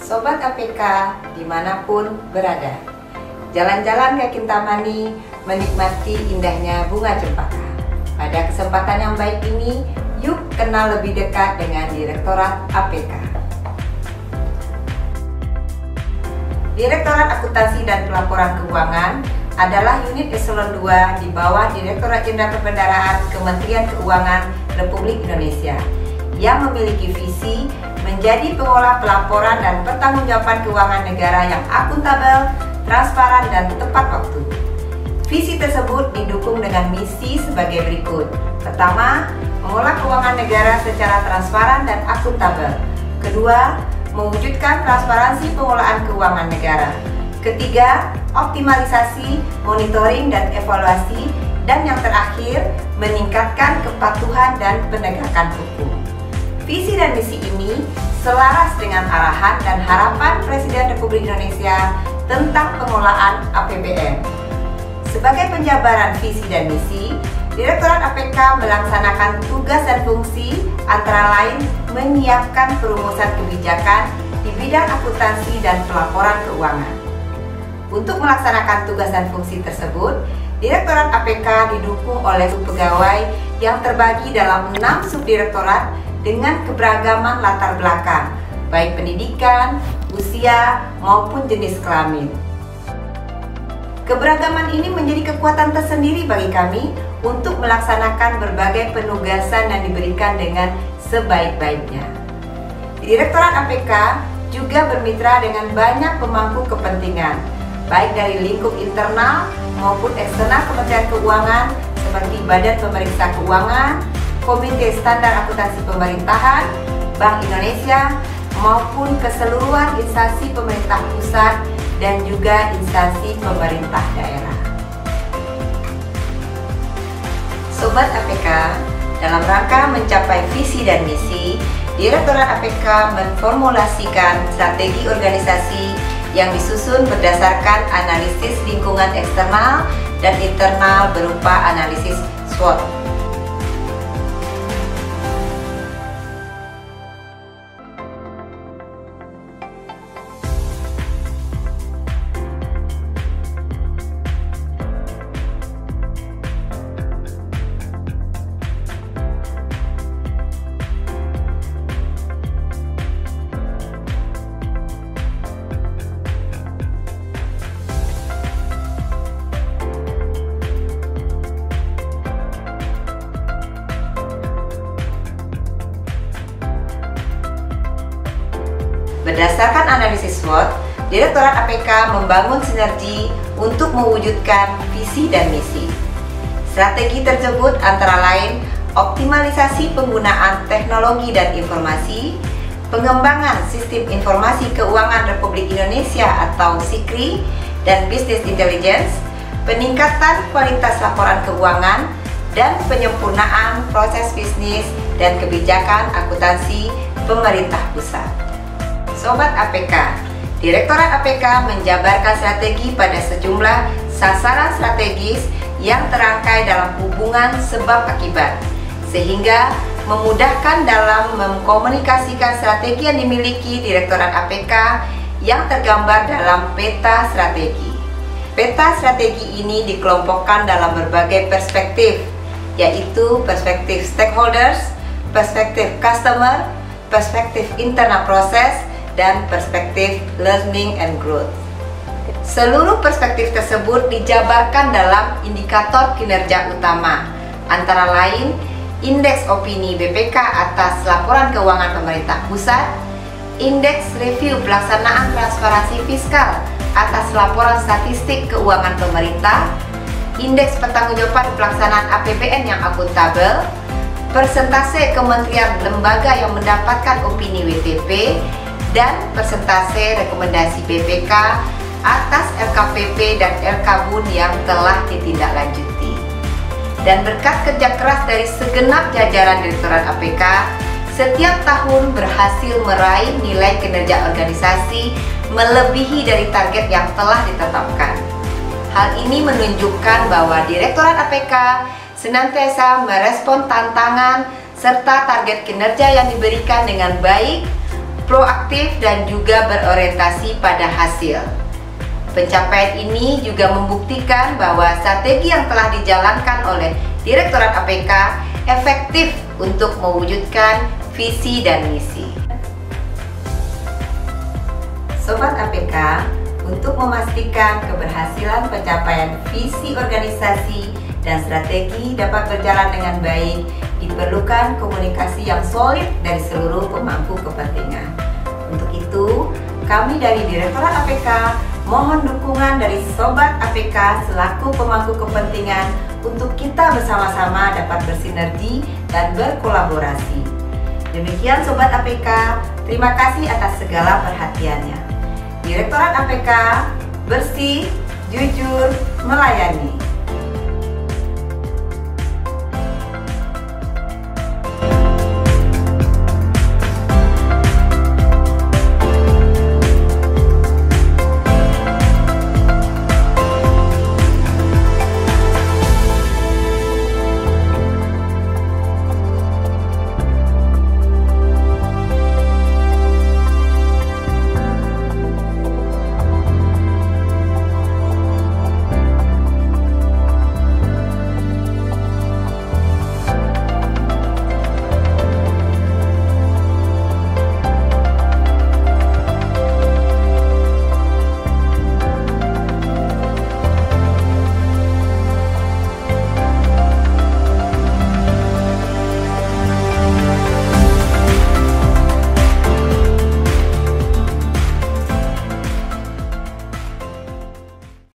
Sobat APK dimanapun berada, jalan-jalan ke Kintamani menikmati indahnya bunga cempaka. Pada kesempatan yang baik ini, yuk kenal lebih dekat dengan Direktorat APK. Direktorat Akuntansi dan Pelaporan Keuangan adalah unit eselon 2 di bawah Direktorat Jenderal Perbendaharaan Kementerian Keuangan Republik Indonesia yang memiliki visi menjadi pengolah pelaporan dan pertanggungjawaban keuangan negara yang akuntabel, transparan, dan tepat waktu. Visi tersebut didukung dengan misi sebagai berikut. Pertama, mengolah keuangan negara secara transparan dan akuntabel. Kedua, mewujudkan transparansi pengelolaan keuangan negara. Ketiga, optimalisasi, monitoring, dan evaluasi. Dan yang terakhir, meningkatkan kepatuhan dan penegakan hukum. Visi dan misi ini selaras dengan arahan dan harapan Presiden Republik Indonesia tentang pengelolaan APBN. Sebagai penjabaran visi dan misi, Direktorat APK melaksanakan tugas dan fungsi antara lain menyiapkan perumusan kebijakan di bidang akuntansi dan pelaporan keuangan. Untuk melaksanakan tugas dan fungsi tersebut, Direktorat APK didukung oleh pegawai yang terbagi dalam 6 subdirektorat dengan keberagaman latar belakang, baik pendidikan, usia, maupun jenis kelamin. Keberagaman ini menjadi kekuatan tersendiri bagi kami untuk melaksanakan berbagai penugasan yang diberikan dengan sebaik-baiknya. Direktorat APK juga bermitra dengan banyak pemangku kepentingan, baik dari lingkup internal maupun eksternal Kementerian Keuangan seperti Badan Pemeriksa Keuangan, Komite Standar Akuntansi Pemerintahan, Bank Indonesia, maupun keseluruhan instansi pemerintah pusat dan juga instansi pemerintah daerah. Sobat APK, dalam rangka mencapai visi dan misi, Direktorat APK memformulasikan strategi organisasi yang disusun berdasarkan analisis lingkungan eksternal dan internal berupa analisis SWOT. Berdasarkan analisis SWOT, Direktorat APK membangun sinergi untuk mewujudkan visi dan misi. Strategi tersebut antara lain optimalisasi penggunaan teknologi dan informasi, pengembangan Sistem Informasi Keuangan Republik Indonesia atau SIKRI, dan Business Intelligence, peningkatan kualitas laporan keuangan, dan penyempurnaan proses bisnis dan kebijakan akuntansi pemerintah pusat. Sobat APK, Direktorat APK menjabarkan strategi pada sejumlah sasaran strategis yang terangkai dalam hubungan sebab akibat, sehingga memudahkan dalam mengkomunikasikan strategi yang dimiliki Direktorat APK yang tergambar dalam peta strategi. Peta strategi ini dikelompokkan dalam berbagai perspektif, yaitu perspektif stakeholders, perspektif customer, perspektif internal proses, dan perspektif learning and growth. Seluruh perspektif tersebut dijabarkan dalam indikator kinerja utama, antara lain Indeks Opini BPK atas laporan keuangan pemerintah pusat, Indeks Review Pelaksanaan Transparansi Fiskal atas laporan statistik keuangan pemerintah, Indeks Pertanggungjawaban Pelaksanaan APBN yang akuntabel, persentase kementerian lembaga yang mendapatkan opini WTP, dan persentase rekomendasi BPK atas LKPP dan LKBUN yang telah ditindaklanjuti. Dan berkat kerja keras dari segenap jajaran Direktorat APK, setiap tahun berhasil meraih nilai kinerja organisasi melebihi dari target yang telah ditetapkan. Hal ini menunjukkan bahwa Direktorat APK senantiasa merespon tantangan serta target kinerja yang diberikan dengan baik, proaktif dan juga berorientasi pada hasil. Pencapaian ini juga membuktikan bahwa strategi yang telah dijalankan oleh Direktorat APK efektif untuk mewujudkan visi dan misi. Sobat APK, untuk memastikan keberhasilan pencapaian visi organisasi dan strategi dapat berjalan dengan baik, diperlukan komunikasi yang solid dari seluruh pemangku kepentingan. Untuk itu, kami dari Direktorat APK mohon dukungan dari Sobat APK selaku pemangku kepentingan untuk kita bersama-sama dapat bersinergi dan berkolaborasi. Demikian Sobat APK, terima kasih atas segala perhatiannya. Direktorat APK, bersih, jujur, melayani.